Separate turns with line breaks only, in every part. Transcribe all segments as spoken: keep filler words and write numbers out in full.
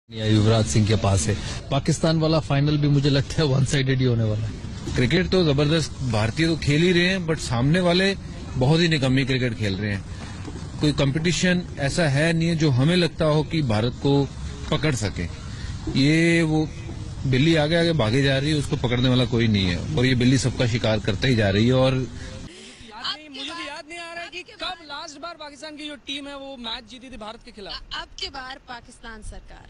युवराज सिंह के पास है। पाकिस्तान वाला फाइनल भी मुझे लगता है वन साइडेड ही होने वाला है।
क्रिकेट तो जबरदस्त भारतीय तो खेल ही रहे हैं, बट सामने वाले बहुत ही निकम्मी क्रिकेट खेल रहे हैं। कोई कंपटीशन ऐसा है नहीं है जो हमें लगता हो कि भारत को पकड़ सके। ये वो बिल्ली आगे आगे भागे जा रही है, उसको पकड़ने वाला कोई नहीं है, और ये बिल्ली सबका शिकार करते ही जा रही है। और
मुझे भी याद नहीं आ रहा है कि कब लास्ट बार पाकिस्तान की जो टीम है वो मैच जीती थी भारत के खिलाफ।
अब की बार पाकिस्तान सरकार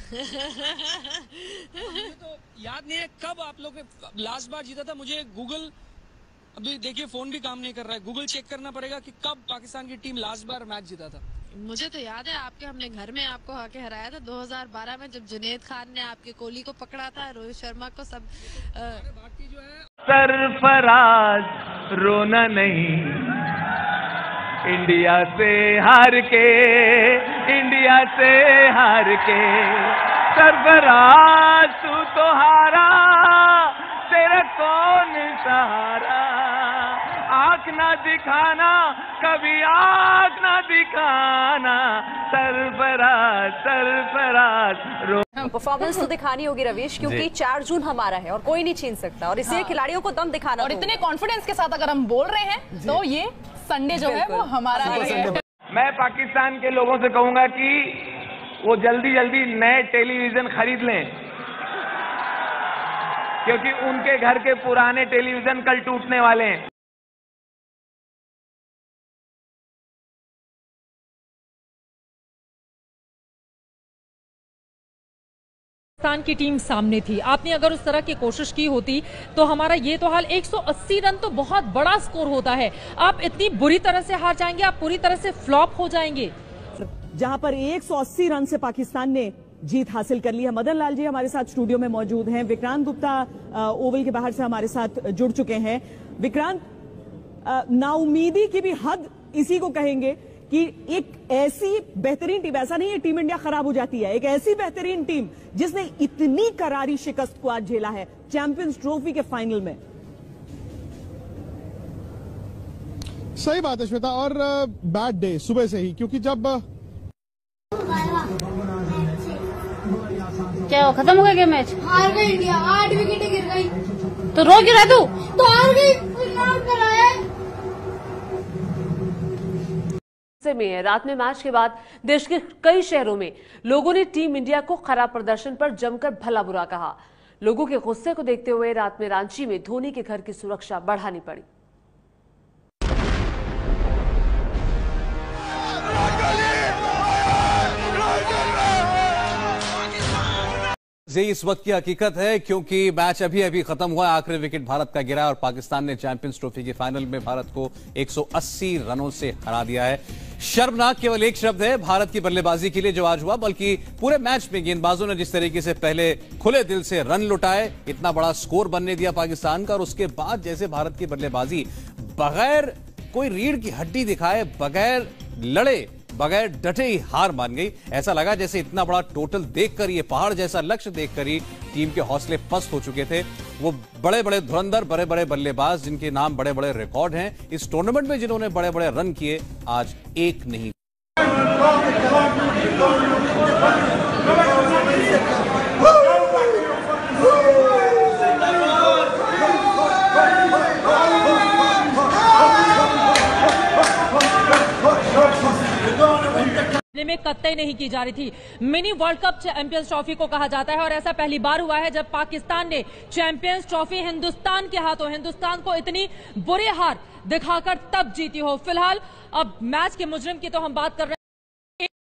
मुझे तो याद नहीं है कब आप लोग ने लास्ट बार जीता था। मुझे गूगल, अभी देखिए फोन भी काम नहीं कर रहा है, गूगल चेक करना पड़ेगा कि कब पाकिस्तान की टीम लास्ट बार मैच जीता था।
मुझे तो याद है आपके हमने घर में आपको आके हराया था दो हज़ार बारह में, जब जुनेद खान ने आपके कोहली को पकड़ा था, रोहित शर्मा को। सब
बाकी जो है
सरफराज रोना नहीं, इंडिया से हार के, इंडिया से हार के, सरफराज तू तो हारा, तेरा कौन सहारा, आँख ना दिखाना कभी, आँख ना दिखाना, सरफराज सरफराज रो।
परफॉर्मेंस तो दिखानी होगी रवीश, क्योंकि चार जून हमारा है और कोई नहीं छीन सकता, और इसलिए हाँ। खिलाड़ियों को दम दिखाना,
और इतने कॉन्फिडेंस के साथ अगर हम बोल रहे हैं तो ये संडे जो है वो हमारा है।
मैं पाकिस्तान के लोगों से कहूंगा कि वो जल्दी जल्दी नए टेलीविजन खरीद लें, क्योंकि उनके घर के पुराने टेलीविजन कल टूटने वाले हैं।
पाकिस्तान की टीम सामने थी, आपने अगर उस तरह की कोशिश की होती तो हमारा ये तो हाल एक सौ अस्सी रन तो बहुत बड़ा स्कोर होता है। आप इतनी बुरी तरह से हार जाएंगे, आप पूरी तरह से फ्लॉप हो जाएंगे।
जहां पर एक सौ अस्सी रन से पाकिस्तान ने जीत हासिल कर ली है। मदन लाल जी हमारे साथ स्टूडियो में मौजूद हैं, विक्रांत गुप्ता ओवल के बाहर से हमारे साथ जुड़ चुके हैं। विक्रांत, नाउमीदी की भी हद इसी को कहेंगे कि एक ऐसी बेहतरीन टीम, ऐसा नहीं है टीम इंडिया खराब हो जाती है, एक ऐसी बेहतरीन टीम जिसने इतनी करारी शिकस्त को आज झेला है चैंपियंस ट्रॉफी के फाइनल में।
सही बात है श्वेता, और बैड डे सुबह से ही, क्योंकि जब
क्या हो, खत्म हो गया क्या मैच?
हार गई इंडिया, आठ विकेटें गिर गई।
तो रो क्यों रहा तू?
तो हार गई
में। रात में मैच के बाद देश के कई शहरों में लोगों ने टीम इंडिया को खराब प्रदर्शन पर जमकर भला बुरा कहा। लोगों के गुस्से को देखते हुए रात में रांची में धोनी के घर की सुरक्षा बढ़ानी पड़ी।
ये इस वक्त की हकीकत है, क्योंकि मैच अभी अभी खत्म हुआ। आखिरी विकेट भारत का गिरा और पाकिस्तान ने चैंपियंस ट्रॉफी के फाइनल में भारत को एक सौ अस्सी रनों से हरा दिया है। शर्मनाक केवल एक शब्द है भारत की बल्लेबाजी के लिए जो आज हुआ, बल्कि पूरे मैच में गेंदबाजों ने जिस तरीके से पहले खुले दिल से रन लुटाए, इतना बड़ा स्कोर बनने दिया पाकिस्तान का, और उसके बाद जैसे भारत की बल्लेबाजी बगैर कोई रीढ़ की हड्डी दिखाए, बगैर लड़े, बगैर डटे ही हार मान गई। ऐसा लगा जैसे इतना बड़ा टोटल देखकर, ये पहाड़ जैसा लक्ष्य देखकर ही टीम के हौसले पस्त हो चुके थे। वो बड़े बड़े धुरंधर, बड़े बड़े बल्लेबाज जिनके नाम बड़े बड़े रिकॉर्ड हैं इस टूर्नामेंट में, जिन्होंने बड़े बड़े रन किए, आज एक नहीं।
में कतई नहीं की जा रही थी। Mini world cup champions trophy को कहा जाता है, और ऐसा पहली बार हुआ है जब पाकिस्तान ने चैंपियंस ट्रॉफी हिंदुस्तान के हाथों, हिंदुस्तान को इतनी बुरी हार दिखाकर तब जीती हो। फिलहाल अब मैच के मुजरिम की तो हम बात कर रहे हैं।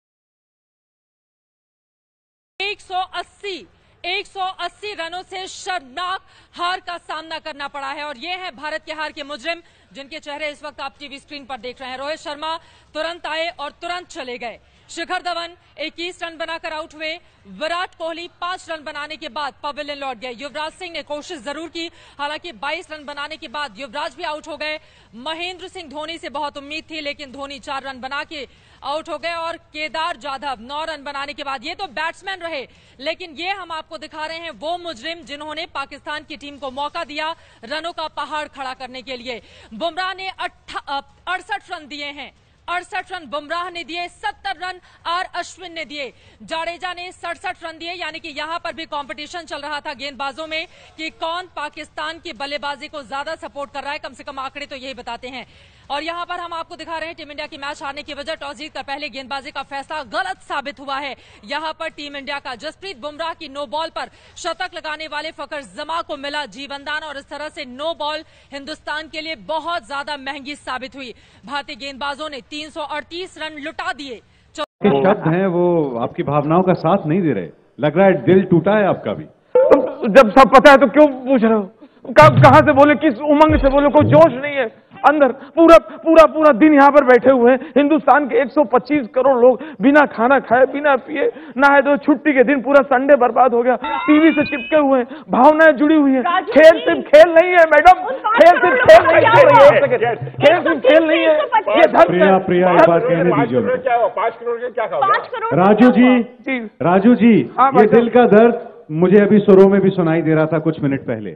एक सौ अस्सी एक सौ अस्सी रनों से शर्मनाक हार का सामना करना पड़ा है, और ये है भारत के हार के मुजरिम, जिनके चेहरे इस वक्त आप टीवी स्क्रीन पर देख रहे हैं। रोहित शर्मा तुरंत आए और तुरंत चले गए। शिखर धवन इक्कीस रन बनाकर आउट हुए। विराट कोहली पांच रन बनाने के बाद पवेलियन लौट गए। युवराज सिंह ने कोशिश जरूर की, हालांकि बाईस रन बनाने के बाद युवराज भी आउट हो गए। महेंद्र सिंह धोनी से बहुत उम्मीद थी, लेकिन धोनी चार रन बना के आउट हो गए। और केदार जाधव नौ रन बनाने के बाद, ये तो बैट्समैन रहे, लेकिन ये हम आपको दिखा रहे हैं वो मुजरिम जिन्होंने पाकिस्तान की टीम को मौका दिया रनों का पहाड़ खड़ा करने के लिए। बुमराह ने अड़सठ रन दिए हैं, अड़सठ रन बुमराह ने दिए, सत्तर रन आर अश्विन ने दिए, जाडेजा ने सड़सठ रन दिए। यानी कि यहां पर भी कंपटीशन चल रहा था गेंदबाजों में कि कौन पाकिस्तान की बल्लेबाजी को ज्यादा सपोर्ट कर रहा है। कम से कम आंकड़े तो यही बताते हैं। और यहां पर हम आपको दिखा रहे हैं टीम इंडिया की मैच हारने की वजह, टॉस जीतकर पहले गेंदबाजी का फैसला गलत साबित हुआ है। यहां पर टीम इंडिया का जसप्रीत बुमराह की नो बॉल पर शतक लगाने वाले फकर जमा को मिला जीवनदान और इस तरह से नो बॉल हिंदुस्तान के लिए बहुत ज्यादा महंगी साबित हुई। भारतीय गेंदबाजों ने तीन सौ अड़तीस रन लुटा दिए।
शब्द हैं वो आपकी भावनाओं का साथ नहीं दे रहे, लग रहा है दिल टूटा है आपका भी।
जब सब पता है तो क्यों पूछ रहे हो? कहां से बोले, किस उमंग से बोले? कोई जोश नहीं है अंदर। पूरा पूरा पूरा दिन यहाँ पर बैठे हुए हैं हिंदुस्तान के एक सौ पच्चीस करोड़ लोग, बिना खाना खाए बिना पिए नहाए तो छुट्टी के दिन पूरा संडे बर्बाद हो गया। टीवी से चिपके हुए हैं, भावनाएं जुड़ी हुई है। खेल सिर्फ खेल नहीं है मैडम, खेल सिर्फ खेल नहीं है, खेल सिर्फ खेल नहीं है, ये धर्म।
प्रिया प्रिया एक बार कहने दीजिए।
पांच करोड़ के क्या?
राजू जी, राजू जी, ये दिल का दर्द मुझे अभी सुरों में भी सुनाई दे रहा था कुछ मिनट पहले।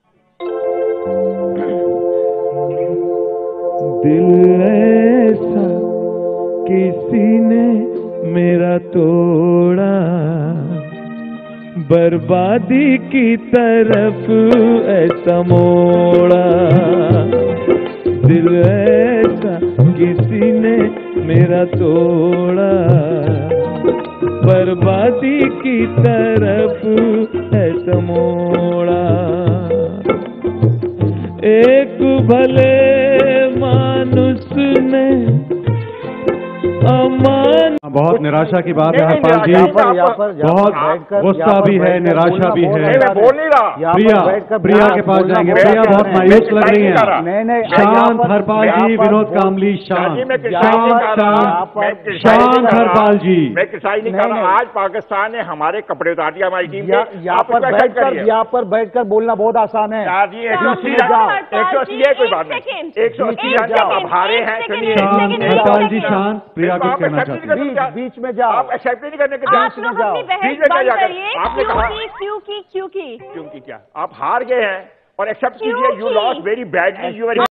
दिल ऐसा किसी ने मेरा तोड़ा, बर्बादी की तरफ ऐसा मोड़ा। दिल ऐसा किसी ने मेरा तोड़ा, बर्बादी की तरफ ऐसा मोड़ा। एक भले मानुस ने अमान। बहुत निराशा की बात है हरपाल जी, बहुत गुस्सा भी है, निराशा भी है। प्रिया प्रिया के पास जाएंगे। प्रिया बहुत मायूस लग रही है। शांत हरपाल जी, विनोद कामली शांत शांत शांत शांत हरपाल जी।
मैं किसाई नहीं कर रहा। आज पाकिस्तान ने हमारे कपड़े उतार दिया हमारी टीम के। यहाँ पर बैठकर यहाँ पर बैठकर बोलना बहुत आसान है यार जी। एक सौ अस्सी एक सौ अस्सी है, कोई बात नहीं। एक सौ अस्सी रन जब आप हारे हैं।
हरपाल जी शांत। प्रिया कुछ कहना चाहती है।
बीच में जाओ, आप एक्सेप्ट नहीं करने के बीच में जाओ, बीच में क्या जाकर आपने कहा क्यों की क्यों की क्यों की क्या? आप हार गए हैं और एक्सेप्ट कीजिए, you lost very badly, you